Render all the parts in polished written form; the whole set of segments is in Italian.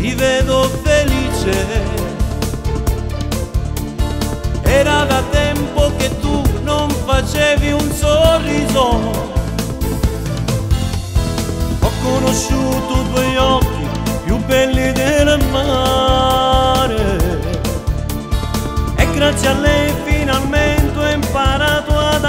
ti vedo felice. Era da tempo che tu non facevi un sorriso. Ho conosciuto i tuoi occhi più belli del mare e grazie a lei finalmente ho imparato ad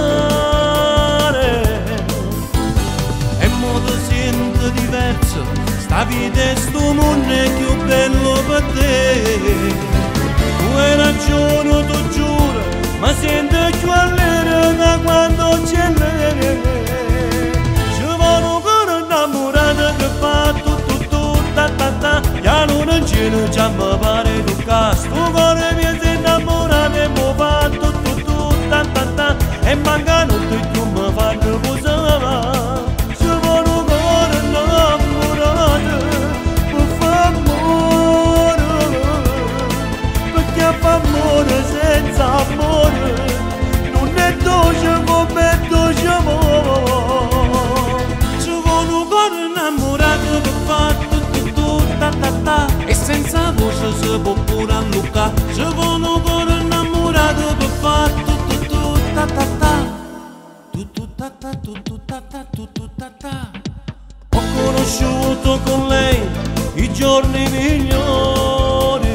amare. E mo ti sento diverso, sta vita è sto mondo è più bello per te. Tu hai ragione, tu giuro, ma sento più allegro da quando c'è lei. Ci vuole un cuore innamorato che fa tutto ta ta ta. Ya non ce ne già mi pare tu caso. Tu cuore mi sei innamorato e mi fa tutto ta ta ta. E manca non tu più mi fanno posare. Ci vuole un cuore innamorato che fa amore. Perché fa amore senza amore non è dolce come dolce amore. Ci vuole un cuore innamorato che fa tutto ta ta ta e senza voce si può pure allucca. Ci vuole un cuore innamorato che fa tutto ta ta ta, tutto ta ta, tutto ta ta, tutto ta ta. Ho conosciuto con lei i giorni migliori.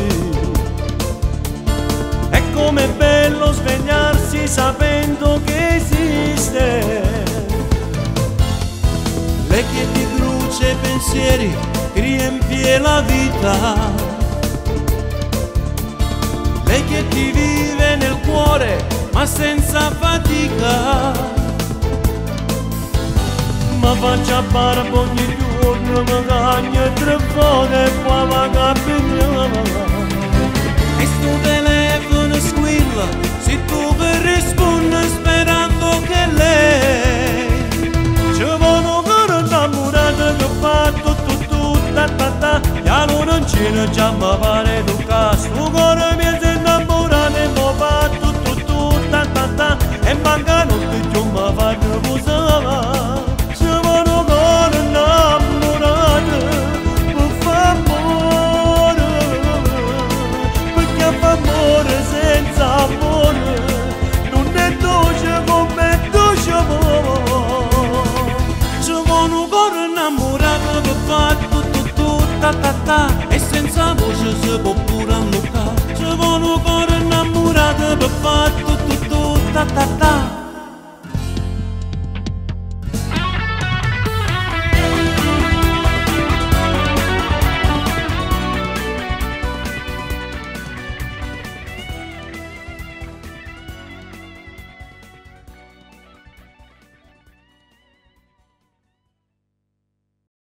E com'è bello svegliarsi sapendo che esiste. Lei che ti brucia i pensieri, che riempie la vita. Lei che ti vive nel cuore ma senza fatica. Ma faccia barba ogni giorno, mi cagna tre volte e poi mi capita. E sto telefono squilla, se tu mi rispondi sperando che lei. Ci vuole un cuore innamorato che fa tutto ta ta ta. Ya non ce ne già mi pare tu caso. Tu cuore mi sei innamorato e mi fa tutto ta ta ta. E manca non tu più mi fanno posare. Ci vuole un cuore innamorato che fa amore. Perché fa amore senza amore non è dolce come dolce amore. Ci vuole un cuore innamorato che fa tutto ta ta ta.